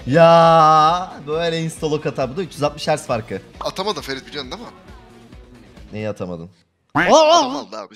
Ya böyle instalok atar. Bu da 360 Hz farkı. Atamadı Ferit, biliyorsun değil mi? Neyi atamadın? Adam aldı abi.